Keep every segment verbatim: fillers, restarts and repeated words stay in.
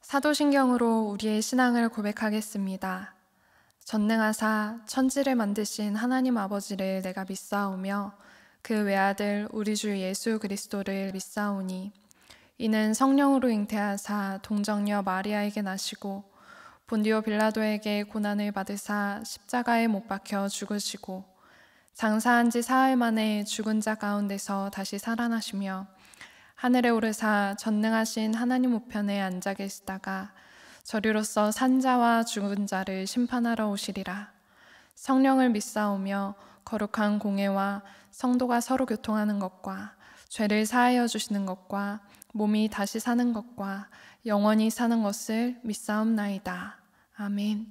사도신경으로 우리의 신앙을 고백하겠습니다. 전능하사 천지를 만드신 하나님 아버지를 내가 믿사오며 그 외아들 우리 주 예수 그리스도를 믿사오니 이는 성령으로 잉태하사 동정녀 마리아에게 나시고 본디오 빌라도에게 고난을 받으사 십자가에 못 박혀 죽으시고 장사한 지 사흘 만에 죽은 자 가운데서 다시 살아나시며 하늘에 오르사 전능하신 하나님 우편에 앉아 계시다가 저리로서 산 자와 죽은 자를 심판하러 오시리라. 성령을 믿사오며 거룩한 공회와 성도가 서로 교통하는 것과 죄를 사하여 주시는 것과 몸이 다시 사는 것과 영원히 사는 것을 믿사옵나이다. 아멘.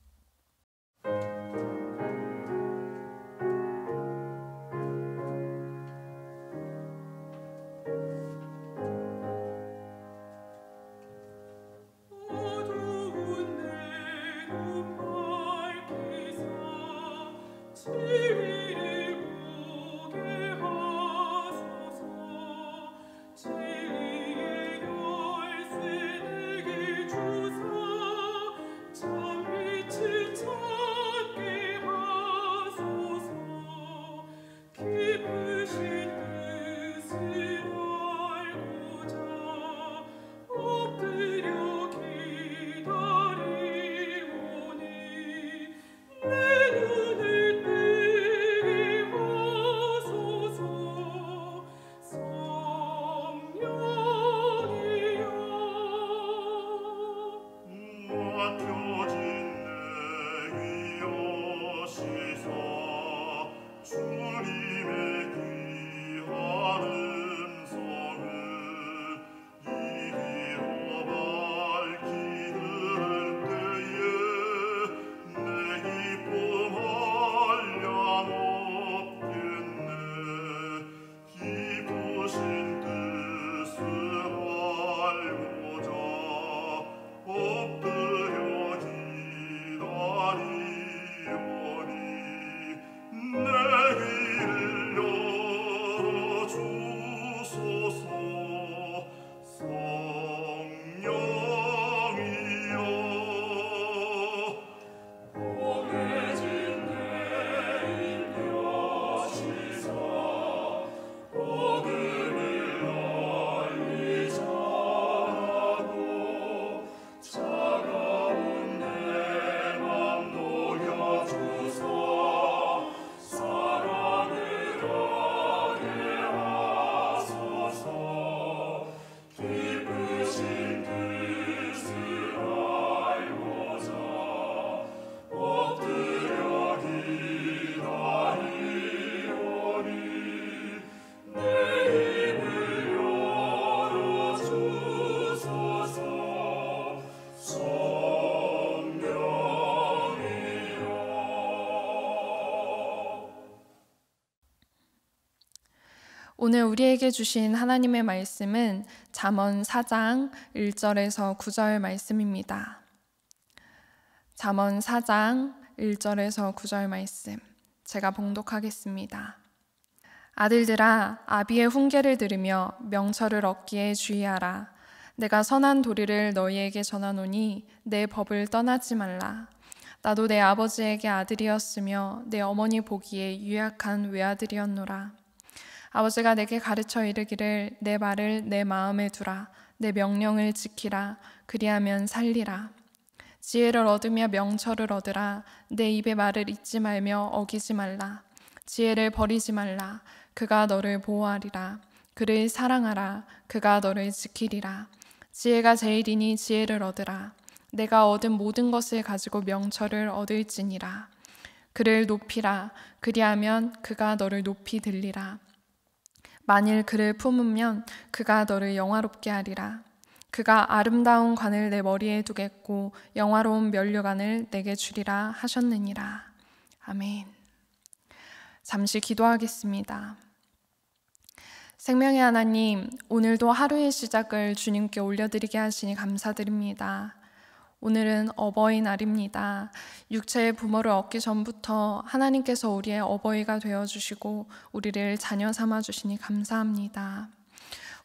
오늘 우리에게 주신 하나님의 말씀은 잠언 사 장 일 절에서 구 절 말씀입니다. 잠언 사 장 일 절에서 구 절 말씀 제가 봉독하겠습니다. 아들들아, 아비의 훈계를 들으며 명철을 얻기에 주의하라. 내가 선한 도리를 너희에게 전하노니 내 법을 떠나지 말라. 나도 내 아버지에게 아들이었으며 내 어머니 보기에 유약한 외아들이었노라. 아버지가 내게 가르쳐 이르기를 내 말을 내 마음에 두라. 내 명령을 지키라. 그리하면 살리라. 지혜를 얻으며 명철을 얻으라. 내 입의 말을 잊지 말며 어기지 말라. 지혜를 버리지 말라. 그가 너를 보호하리라. 그를 사랑하라. 그가 너를 지키리라. 지혜가 제일이니 지혜를 얻으라. 내가 얻은 모든 것을 가지고 명철을 얻을지니라. 그를 높이라. 그리하면 그가 너를 높이 들리라. 만일 그를 품으면 그가 너를 영화롭게 하리라. 그가 아름다운 관을 내 머리에 두겠고 영화로운 면류관을 내게 주리라 하셨느니라. 아멘. 잠시 기도하겠습니다. 생명의 하나님, 오늘도 하루의 시작을 주님께 올려드리게 하시니 감사드립니다. 오늘은 어버이날입니다. 육체의 부모를 얻기 전부터 하나님께서 우리의 어버이가 되어주시고 우리를 자녀 삼아주시니 감사합니다.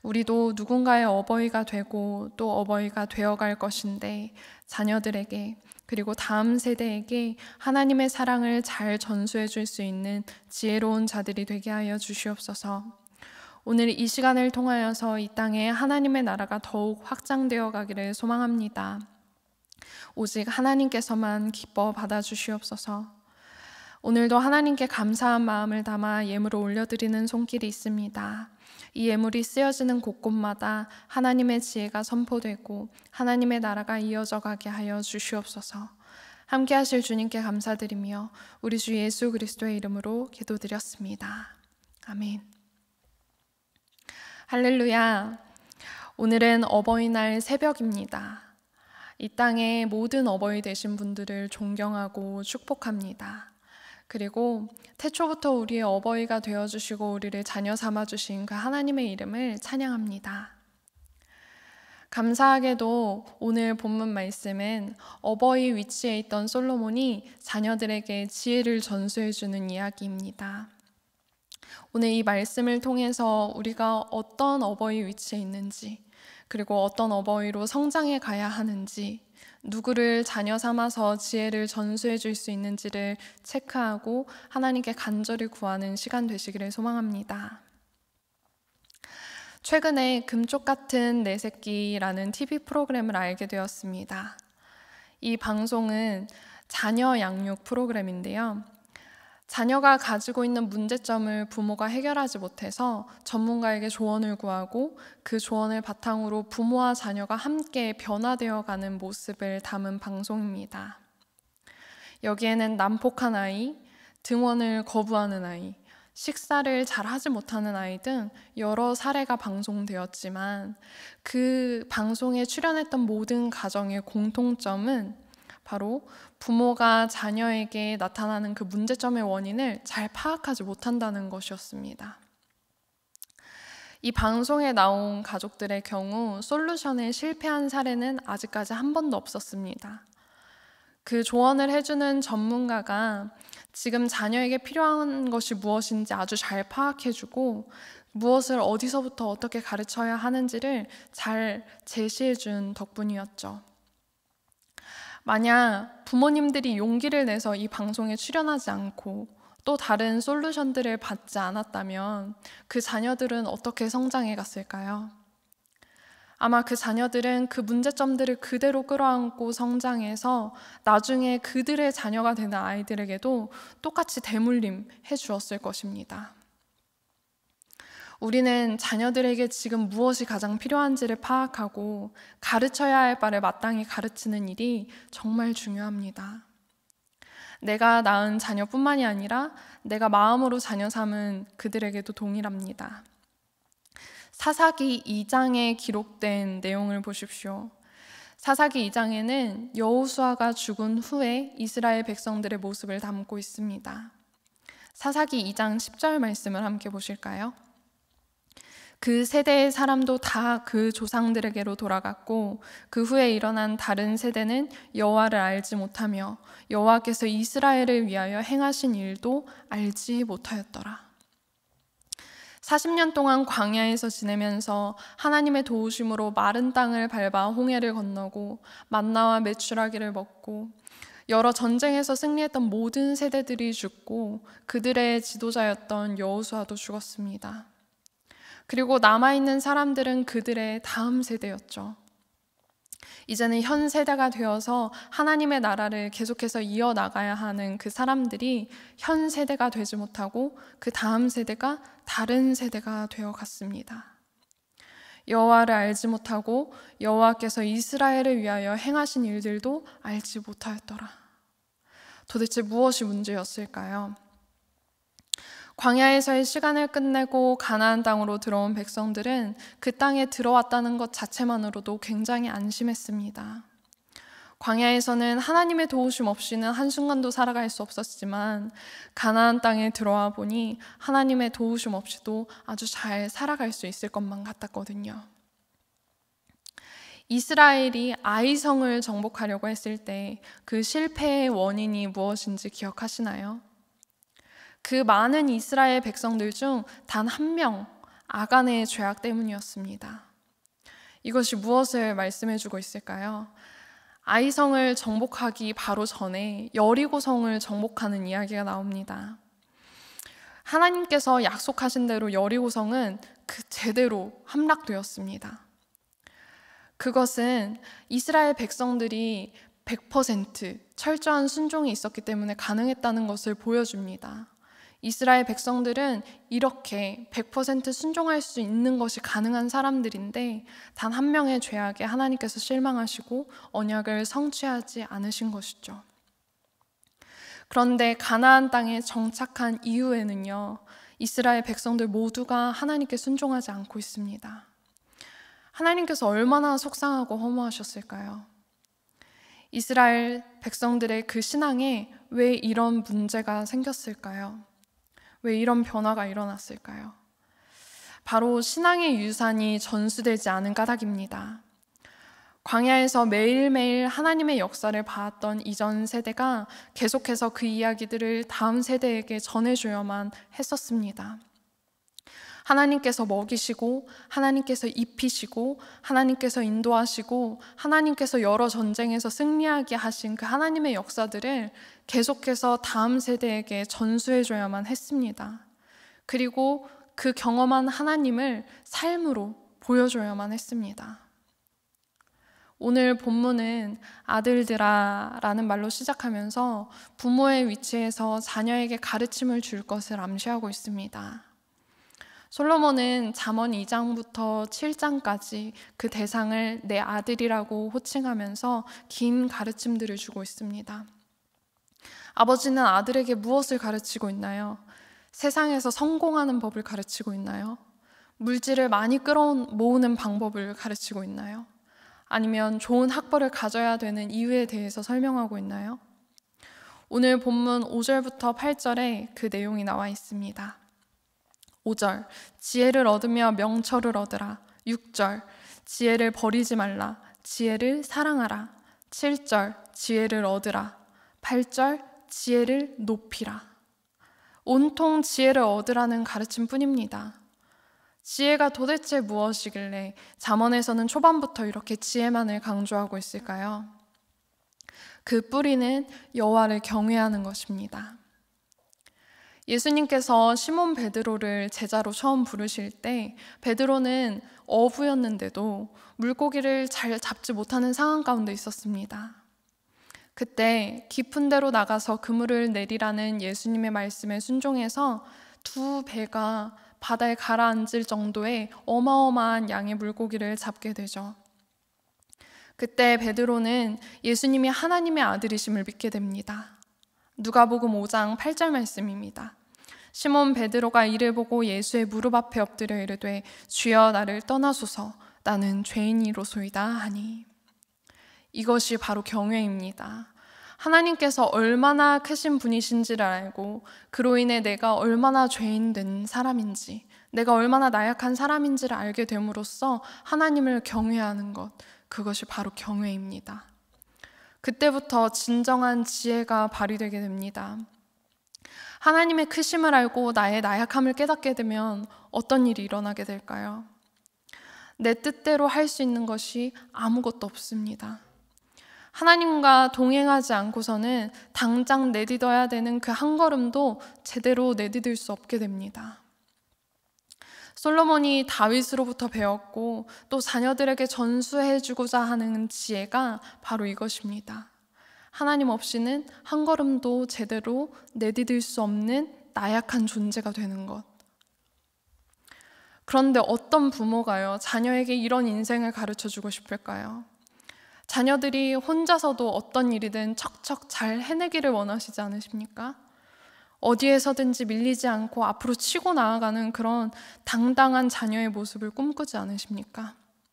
우리도 누군가의 어버이가 되고 또 어버이가 되어갈 것인데 자녀들에게 그리고 다음 세대에게 하나님의 사랑을 잘 전수해 줄 수 있는 지혜로운 자들이 되게 하여 주시옵소서. 오늘 이 시간을 통하여서 이 땅에 하나님의 나라가 더욱 확장되어 가기를 소망합니다. 오직 하나님께서만 기뻐 받아주시옵소서. 오늘도 하나님께 감사한 마음을 담아 예물을 올려드리는 손길이 있습니다. 이 예물이 쓰여지는 곳곳마다 하나님의 지혜가 선포되고 하나님의 나라가 이어져 가게 하여 주시옵소서. 함께 하실 주님께 감사드리며 우리 주 예수 그리스도의 이름으로 기도드렸습니다. 아멘. 할렐루야. 오늘은 어버이날 새벽입니다. 이 땅의 모든 어버이 되신 분들을 존경하고 축복합니다. 그리고 태초부터 우리의 어버이가 되어주시고 우리를 자녀 삼아주신 그 하나님의 이름을 찬양합니다. 감사하게도 오늘 본문 말씀은 어버이 위치에 있던 솔로몬이 자녀들에게 지혜를 전수해주는 이야기입니다. 오늘 이 말씀을 통해서 우리가 어떤 어버이 위치에 있는지, 그리고 어떤 어버이로 성장해 가야 하는지, 누구를 자녀 삼아서 지혜를 전수해 줄 수 있는지를 체크하고 하나님께 간절히 구하는 시간 되시기를 소망합니다. 최근에 금쪽 같은 내 새끼라는 티비 프로그램을 알게 되었습니다. 이 방송은 자녀 양육 프로그램인데요. 자녀가 가지고 있는 문제점을 부모가 해결하지 못해서 전문가에게 조언을 구하고 그 조언을 바탕으로 부모와 자녀가 함께 변화되어 가는 모습을 담은 방송입니다. 여기에는 난폭한 아이, 등원을 거부하는 아이, 식사를 잘 하지 못하는 아이 등 여러 사례가 방송되었지만 그 방송에 출연했던 모든 가정의 공통점은 바로 부모가 자녀에게 나타나는 그 문제점의 원인을 잘 파악하지 못한다는 것이었습니다. 이 방송에 나온 가족들의 경우 솔루션에 실패한 사례는 아직까지 한 번도 없었습니다. 그 조언을 해주는 전문가가 지금 자녀에게 필요한 것이 무엇인지 아주 잘 파악해주고 무엇을 어디서부터 어떻게 가르쳐야 하는지를 잘 제시해준 덕분이었죠. 만약 부모님들이 용기를 내서 이 방송에 출연하지 않고 또 다른 솔루션들을 받지 않았다면 그 자녀들은 어떻게 성장해 갔을까요? 아마 그 자녀들은 그 문제점들을 그대로 끌어안고 성장해서 나중에 그들의 자녀가 되는 아이들에게도 똑같이 대물림 해주었을 것입니다. 우리는 자녀들에게 지금 무엇이 가장 필요한지를 파악하고 가르쳐야 할 바를 마땅히 가르치는 일이 정말 중요합니다. 내가 낳은 자녀뿐만이 아니라 내가 마음으로 자녀 삼은 그들에게도 동일합니다. 사사기 이 장에 기록된 내용을 보십시오. 사사기 이 장에는 여호수아가 죽은 후에 이스라엘 백성들의 모습을 담고 있습니다. 사사기 이 장 십 절 말씀을 함께 보실까요? 그 세대의 사람도 다 그 조상들에게로 돌아갔고 그 후에 일어난 다른 세대는 여호와를 알지 못하며 여호와께서 이스라엘을 위하여 행하신 일도 알지 못하였더라. 사십 년 동안 광야에서 지내면서 하나님의 도우심으로 마른 땅을 밟아 홍해를 건너고 만나와 메추라기를 먹고 여러 전쟁에서 승리했던 모든 세대들이 죽고 그들의 지도자였던 여호수아도 죽었습니다. 그리고 남아있는 사람들은 그들의 다음 세대였죠. 이제는 현 세대가 되어서 하나님의 나라를 계속해서 이어나가야 하는 그 사람들이 현 세대가 되지 못하고 그 다음 세대가 다른 세대가 되어갔습니다. 여호와를 알지 못하고 여호와께서 이스라엘을 위하여 행하신 일들도 알지 못하였더라. 도대체 무엇이 문제였을까요? 광야에서의 시간을 끝내고 가나안 땅으로 들어온 백성들은 그 땅에 들어왔다는 것 자체만으로도 굉장히 안심했습니다. 광야에서는 하나님의 도우심 없이는 한순간도 살아갈 수 없었지만 가나안 땅에 들어와 보니 하나님의 도우심 없이도 아주 잘 살아갈 수 있을 것만 같았거든요. 이스라엘이 아이성을 정복하려고 했을 때 그 실패의 원인이 무엇인지 기억하시나요? 그 많은 이스라엘 백성들 중 단 한 명, 아간의 죄악 때문이었습니다. 이것이 무엇을 말씀해주고 있을까요? 아이성을 정복하기 바로 전에 여리고성을 정복하는 이야기가 나옵니다. 하나님께서 약속하신 대로 여리고성은 그 제대로 함락되었습니다. 그것은 이스라엘 백성들이 백 퍼센트 철저한 순종이 있었기 때문에 가능했다는 것을 보여줍니다. 이스라엘 백성들은 이렇게 백 퍼센트 순종할 수 있는 것이 가능한 사람들인데 단 한 명의 죄악에 하나님께서 실망하시고 언약을 성취하지 않으신 것이죠. 그런데 가나안 땅에 정착한 이후에는요, 이스라엘 백성들 모두가 하나님께 순종하지 않고 있습니다. 하나님께서 얼마나 속상하고 허무하셨을까요? 이스라엘 백성들의 그 신앙에 왜 이런 문제가 생겼을까요? 왜 이런 변화가 일어났을까요? 바로 신앙의 유산이 전수되지 않은 까닭입니다. 광야에서 매일매일 하나님의 역사를 봐왔던 이전 세대가 계속해서 그 이야기들을 다음 세대에게 전해줘야만 했었습니다. 하나님께서 먹이시고 하나님께서 입히시고 하나님께서 인도하시고 하나님께서 여러 전쟁에서 승리하게 하신 그 하나님의 역사들을 계속해서 다음 세대에게 전수해줘야만 했습니다. 그리고 그 경험한 하나님을 삶으로 보여줘야만 했습니다. 오늘 본문은 아들들아 라는 말로 시작하면서 부모의 위치에서 자녀에게 가르침을 줄 것을 암시하고 있습니다. 솔로몬은 잠언 이 장부터 칠 장까지 그 대상을 내 아들이라고 호칭하면서 긴 가르침들을 주고 있습니다. 아버지는 아들에게 무엇을 가르치고 있나요? 세상에서 성공하는 법을 가르치고 있나요? 물질을 많이 끌어모으는 방법을 가르치고 있나요? 아니면 좋은 학벌을 가져야 되는 이유에 대해서 설명하고 있나요? 오늘 본문 오 절부터 팔 절에 그 내용이 나와 있습니다. 오 절, 지혜를 얻으며 명철을 얻으라. 육 절, 지혜를 버리지 말라. 지혜를 사랑하라. 칠 절, 지혜를 얻으라. 팔 절, 지혜를 높이라. 온통 지혜를 얻으라는 가르침뿐입니다. 지혜가 도대체 무엇이길래 잠언에서는 초반부터 이렇게 지혜만을 강조하고 있을까요? 그 뿌리는 여호와를 경외하는 것입니다. 예수님께서 시몬 베드로를 제자로 처음 부르실 때 베드로는 어부였는데도 물고기를 잘 잡지 못하는 상황 가운데 있었습니다. 그때 깊은 데로 나가서 그물을 내리라는 예수님의 말씀에 순종해서 두 배가 바다에 가라앉을 정도의 어마어마한 양의 물고기를 잡게 되죠. 그때 베드로는 예수님이 하나님의 아들이심을 믿게 됩니다. 누가복음 오 장 팔 절 말씀입니다. 시몬 베드로가 이를 보고 예수의 무릎 앞에 엎드려 이르되 주여 나를 떠나소서 나는 죄인이로소이다 하니. 이것이 바로 경외입니다. 하나님께서 얼마나 크신 분이신지를 알고 그로 인해 내가 얼마나 죄인된 사람인지, 내가 얼마나 나약한 사람인지를 알게 됨으로써 하나님을 경외하는 것, 그것이 바로 경외입니다. 그때부터 진정한 지혜가 발휘되게 됩니다. 하나님의 크심을 알고 나의 나약함을 깨닫게 되면 어떤 일이 일어나게 될까요? 내 뜻대로 할 수 있는 것이 아무것도 없습니다. 하나님과 동행하지 않고서는 당장 내딛어야 되는 그 한 걸음도 제대로 내디딜 수 없게 됩니다. 솔로몬이 다윗으로부터 배웠고 또 자녀들에게 전수해주고자 하는 지혜가 바로 이것입니다. 하나님 없이는 한 걸음도 제대로 내디딜 수 없는 나약한 존재가 되는 것. 그런데 어떤 부모가요, 자녀에게 이런 인생을 가르쳐주고 싶을까요? 자녀들이 혼자서도 어떤 일이든 척척 잘 해내기를 원하시지 않으십니까? 어디에서든지 밀리지 않고 앞으로 치고 나아가는 그런 당당한 자녀의 모습을 꿈꾸지 않으십니까?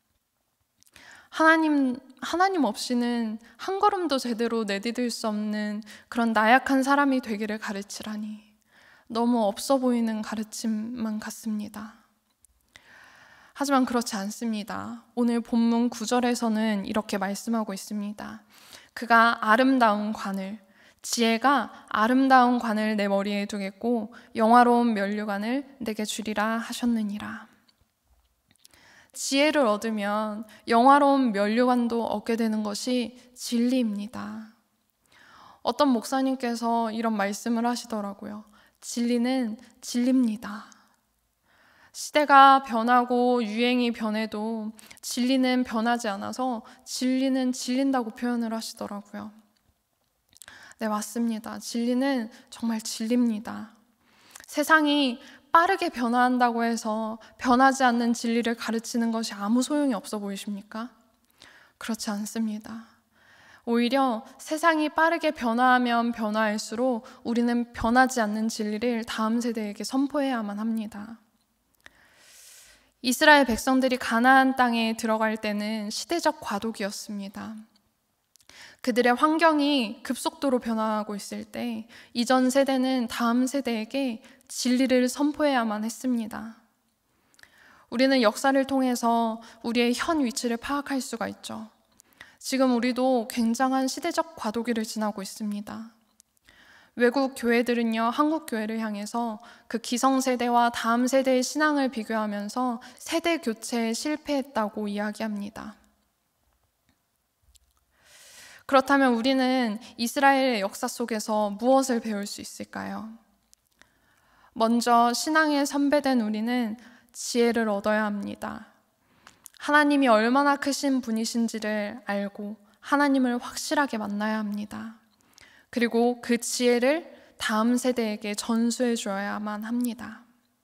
하나님, 하나님 없이는 한 걸음도 제대로 내디딜 수 없는 그런 나약한 사람이 되기를 가르치라니 너무 없어 보이는 가르침만 같습니다. 하지만 그렇지 않습니다. 오늘 본문 구 절에서는 이렇게 말씀하고 있습니다. 그가 아름다운 관을, 지혜가 아름다운 관을 내 머리에 두겠고 영화로운 면류관을 내게 주리라 하셨느니라. 지혜를 얻으면 영화로운 면류관도 얻게 되는 것이 진리입니다. 어떤 목사님께서 이런 말씀을 하시더라고요. 진리는 진리입니다. 시대가 변하고 유행이 변해도 진리는 변하지 않아서 진리는 진린다고 표현을 하시더라고요. 네, 맞습니다. 진리는 정말 진리입니다. 세상이 빠르게 변화한다고 해서 변하지 않는 진리를 가르치는 것이 아무 소용이 없어 보이십니까? 그렇지 않습니다. 오히려 세상이 빠르게 변화하면 변화할수록 우리는 변하지 않는 진리를 다음 세대에게 선포해야만 합니다. 이스라엘 백성들이 가나안 땅에 들어갈 때는 시대적 과도기였습니다. 그들의 환경이 급속도로 변화하고 있을 때 이전 세대는 다음 세대에게 진리를 선포해야만 했습니다. 우리는 역사를 통해서 우리의 현 위치를 파악할 수가 있죠. 지금 우리도 굉장한 시대적 과도기를 지나고 있습니다. 외국 교회들은요, 한국 교회를 향해서 그 기성세대와 다음 세대의 신앙을 비교하면서 세대 교체에 실패했다고 이야기합니다. 그렇다면 우리는 이스라엘의 역사 속에서 무엇을 배울 수 있을까요? 먼저 신앙의 선배된 우리는 지혜를 얻어야 합니다. 하나님이 얼마나 크신 분이신지를 알고 하나님을 확실하게 만나야 합니다. 그리고 그 지혜를 다음 세대에게 전수해 주어야만 합니다.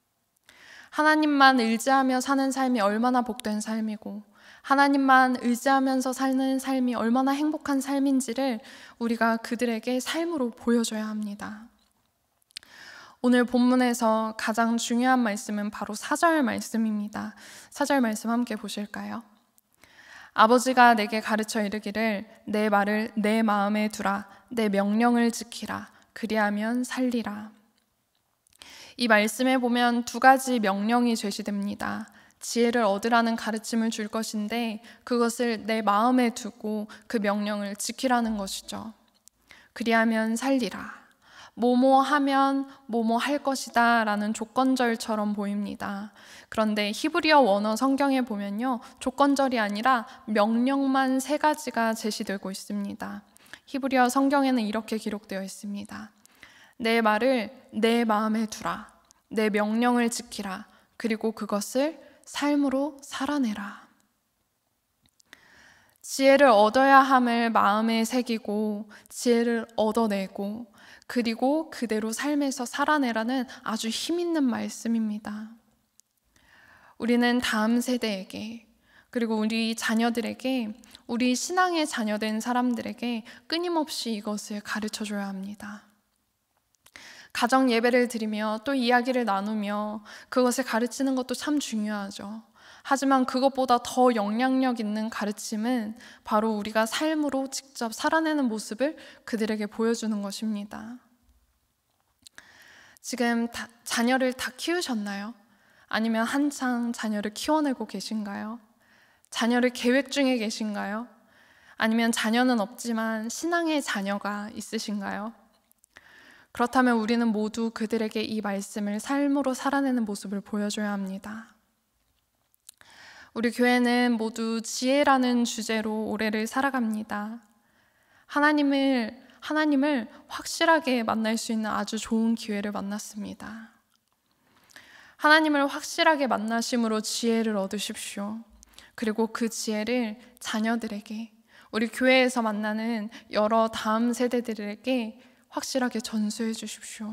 하나님만 의지하며 사는 삶이 얼마나 복된 삶이고 하나님만 의지하면서 사는 삶이 얼마나 행복한 삶인지를 우리가 그들에게 삶으로 보여줘야 합니다. 오늘 본문에서 가장 중요한 말씀은 바로 사 절 말씀입니다. 사 절 말씀 함께 보실까요? 아버지가 내게 가르쳐 이르기를 내 말을 내 마음에 두라 내 명령을 지키라 그리하면 살리라. 이 말씀에 보면 두 가지 명령이 제시됩니다. 지혜를 얻으라는 가르침을 줄 것인데 그것을 내 마음에 두고 그 명령을 지키라는 것이죠. 그리하면 살리라. 뭐뭐 하면 뭐뭐 할 것이다 라는 조건절처럼 보입니다. 그런데 히브리어 원어 성경에 보면요, 조건절이 아니라 명령만 세 가지가 제시되고 있습니다. 히브리어 성경에는 이렇게 기록되어 있습니다. 내 말을 내 마음에 두라. 내 명령을 지키라. 그리고 그것을 삶으로 살아내라. 지혜를 얻어야 함을 마음에 새기고 지혜를 얻어내고 그리고 그대로 삶에서 살아내라는 아주 힘있는 말씀입니다. 우리는 다음 세대에게 그리고 우리 자녀들에게 우리 신앙의 자녀된 사람들에게 끊임없이 이것을 가르쳐줘야 합니다. 가정 예배를 드리며 또 이야기를 나누며 그것을 가르치는 것도 참 중요하죠. 하지만 그것보다 더 영향력 있는 가르침은 바로 우리가 삶으로 직접 살아내는 모습을 그들에게 보여주는 것입니다. 지금 다, 자녀를 다 키우셨나요? 아니면 한창 자녀를 키워내고 계신가요? 자녀를 계획 중에 계신가요? 아니면 자녀는 없지만 신앙의 자녀가 있으신가요? 그렇다면 우리는 모두 그들에게 이 말씀을 삶으로 살아내는 모습을 보여줘야 합니다. 우리 교회는 모두 지혜라는 주제로 올해를 살아갑니다. 하나님을, 하나님을 확실하게 만날 수 있는 아주 좋은 기회를 만났습니다. 하나님을 확실하게 만나심으로 지혜를 얻으십시오. 그리고 그 지혜를 자녀들에게, 우리 교회에서 만나는 여러 다음 세대들에게 확실하게 전수해 주십시오.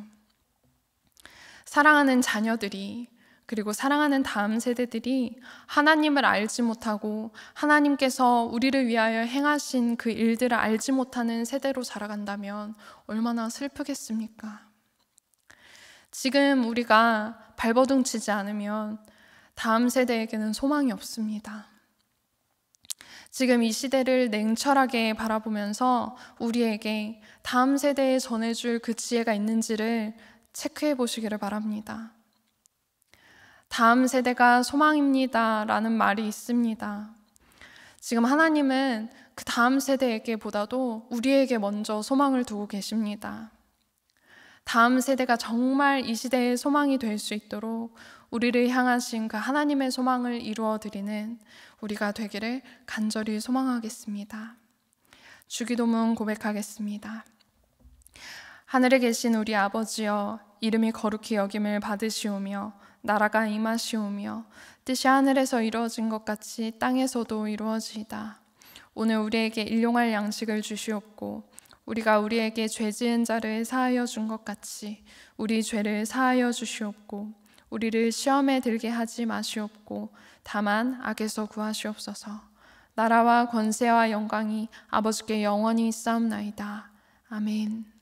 사랑하는 자녀들이 그리고 사랑하는 다음 세대들이 하나님을 알지 못하고 하나님께서 우리를 위하여 행하신 그 일들을 알지 못하는 세대로 자라간다면 얼마나 슬프겠습니까? 지금 우리가 발버둥치지 않으면 다음 세대에게는 소망이 없습니다. 지금 이 시대를 냉철하게 바라보면서 우리에게 다음 세대에 전해줄 그 지혜가 있는지를 체크해 보시기를 바랍니다. 다음 세대가 소망입니다 라는 말이 있습니다. 지금 하나님은 그 다음 세대에게 보다도 우리에게 먼저 소망을 두고 계십니다. 다음 세대가 정말 이 시대의 소망이 될 수 있도록 우리를 향하신 그 하나님의 소망을 이루어 드리는 우리가 되기를 간절히 소망하겠습니다. 주기도문 고백하겠습니다. 하늘에 계신 우리 아버지여, 이름이 거룩히 여김을 받으시오며 나라가 임하시오며 뜻이 하늘에서 이루어진 것 같이 땅에서도 이루어지이다. 오늘 우리에게 일용할 양식을 주시옵고 우리가 우리에게 죄 지은 자를 사하여 준 것 같이 우리 죄를 사하여 주시옵고 우리를 시험에 들게 하지 마시옵고 다만 악에서 구하시옵소서. 나라와 권세와 영광이 아버지께 영원히 있사옵나이다. 아멘.